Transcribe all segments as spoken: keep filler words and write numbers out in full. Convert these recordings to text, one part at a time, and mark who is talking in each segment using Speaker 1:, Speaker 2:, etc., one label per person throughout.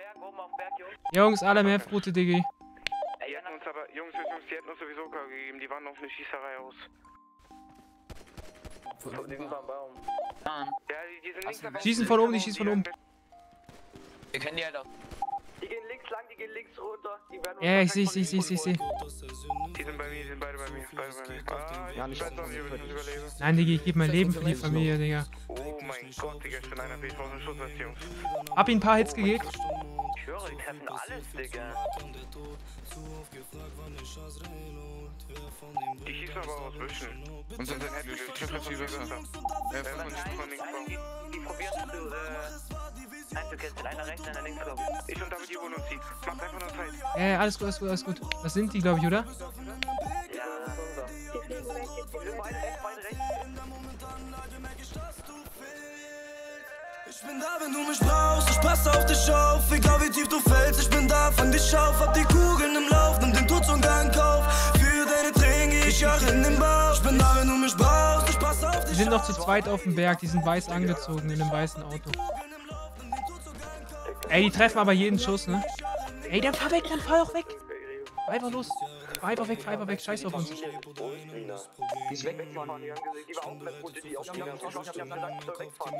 Speaker 1: Jungs, alle Meth-Route, Diggi.
Speaker 2: Die hätten uns aber, Jungs, Jungs, die hätten uns sowieso K gegeben, die waren auf eine Schießerei aus.
Speaker 3: Die sind am Baum.
Speaker 2: Ja, die, die sind links davon.
Speaker 1: Schießen von oben, die schießen von oben.
Speaker 4: Wir kennen die halt auch.
Speaker 3: Die gehen links lang, die gehen links runter. Die werden
Speaker 1: Ja, ich seh, ich seh, ich seh, ich seh.
Speaker 2: Die sind bei mir, die sind beide bei mir, beide bei mir. Ah,
Speaker 5: Ja,
Speaker 2: ich
Speaker 5: nicht
Speaker 2: weiß noch nicht, ob ich das überlebe.
Speaker 1: Nein, Diggi, ich gebe mein Leben für die Familie, Digga.
Speaker 2: Oh mein Gott, Digga, ich bin einer, ich brauche einen Schussweste, Jungs.
Speaker 1: Hab ihm ein paar Hits gegeben.
Speaker 3: Ich höre, die treffen alles, Digga.
Speaker 2: Die schießen aber aus Büschen. Und sind dann hätte ich triple viel besser.
Speaker 3: Nein, die probieren zu, äh, einzukesseln. Einer rechts, einer links, glaube ich.
Speaker 2: Ich und David, die holen uns die. Macht einfach nur Zeit.
Speaker 1: Ja, ja, alles gut, alles gut, alles gut. Das sind die, glaube ich, oder?
Speaker 3: Ja. Beide rechts, beide rechts.
Speaker 6: Ich bin da, wenn du mich brauchst, ich pass auf dich auf, egal wie tief du fällst, ich bin da, fang dich auf, hab die Kugeln im Lauf, nimm den Tod zum Gang auf, für deine Tränen geh ich auch in den Bauch, ich bin da, wenn du mich brauchst, ich pass auf dich auf.
Speaker 1: Die sind noch zu zweit auf dem Berg, die sind weiß angezogen in einem weißen Auto. Ey, die treffen aber jeden Schuss, ne? Ey, dann fahr weg, dann fahr auch weg. Fahr einfach los. Fahr einfach weg, fahr einfach weg, scheiß auf uns.
Speaker 3: Die ist weggefahren, die haben gesehen, die war auch mit Route, die auf die haben gesagt, soll wegfahren.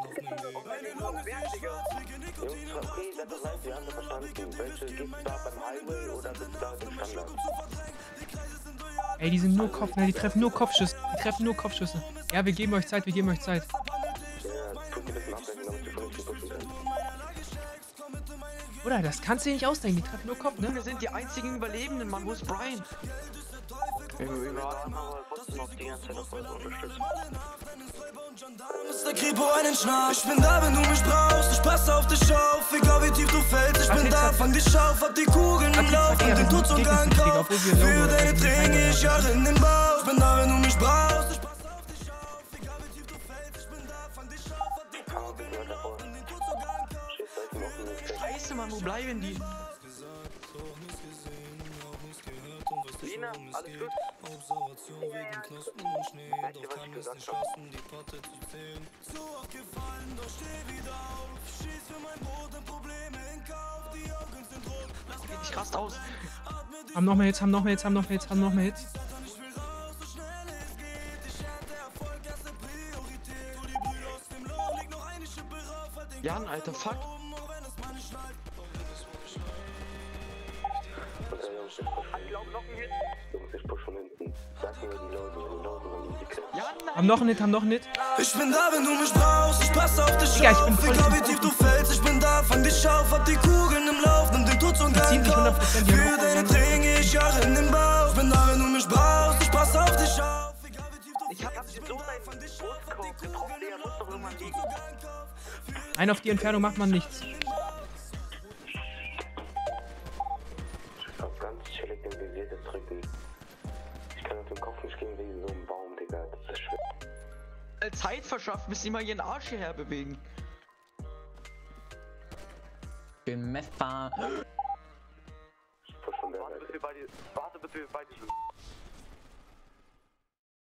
Speaker 3: Jungs, okay, das ist leid, wir haben das verstanden. Welche gibt's da beim Highway oder gibt's da den Standard?
Speaker 1: Ey, die sind nur Kopf, ne? Die treffen nur Kopfschüsse. Die treffen nur Kopfschüsse. Ja, wir geben euch Zeit, wir geben euch Zeit.
Speaker 3: Ja, tut ein bisschen ablenken, damit die vernünftig pushen können.
Speaker 1: Bruder, das kannst du dir nicht ausdenken, die treffen nur Kopf, ne?
Speaker 5: Wir sind die einzigen Überlebenden, Mann. Wo ist Brian?
Speaker 3: Wir warten aber trotzdem auf die ganze Zeit auf eure Unterstützung.
Speaker 6: Ist der Kripo einen Schnapp. Ich bin da, wenn du mich brauchst, ich pass auf dich auf, egal wie tief du fällst, ich bin da, fang dich auf, hab die Kugeln im Lauf und den Tod zum Gang auf, für deine Tränen geh ich auch in den Bauch. Ich bin da, wenn du mich brauchst, ich pass auf dich auf, egal wie tief du fällst, ich bin da, fang dich auf, hab die Kugeln im Lauf und den Tod zum Gang auf.
Speaker 5: Scheiße, Mann. Wo bleiben die?
Speaker 3: Lina, alles gut? Weißt du, was ich gesagt habe?
Speaker 5: Geht nicht krass aus.
Speaker 1: Haben noch mehr Hits, haben noch mehr Hits, haben noch mehr Hits, haben noch mehr Hits.
Speaker 5: Jan, Alter, fuck.
Speaker 1: Haben noch einen Hit, haben noch einen Hit.
Speaker 6: Ich bin da, wenn du mich brauchst, ich pass auf dich
Speaker 1: Digga, ich bin
Speaker 6: auf,
Speaker 1: voll
Speaker 6: egal wie tief du fällst, ich bin da, fang dich auf, hab die Kugeln im Lauf, nimm den Tod zum
Speaker 1: ziehen
Speaker 6: Gang
Speaker 1: sich
Speaker 6: auf,
Speaker 1: hundert Prozent, die haben
Speaker 6: für
Speaker 1: auch
Speaker 6: deine
Speaker 1: einen
Speaker 6: Tränen geh ich auch in den Bauch, ich bin da, wenn du mich brauchst, ich pass auf dich auf, egal wie tief du
Speaker 3: Ich hab so deinen Brustkorb getroffen, der muss doch irgendwann liegen.
Speaker 1: Ein auf die Entfernung macht man nichts.
Speaker 3: Ich hab ganz chillig den Visier drücken. Ich kann auf den Kopf nicht gehen wie so ein Baum, Digga. Das ist schwer.
Speaker 5: Zeit verschafft, bis sie mal ihren Arsch hierher bewegen.
Speaker 4: Bin messbar.
Speaker 3: Warte, bis wir beide, warte, bis wir beide sind.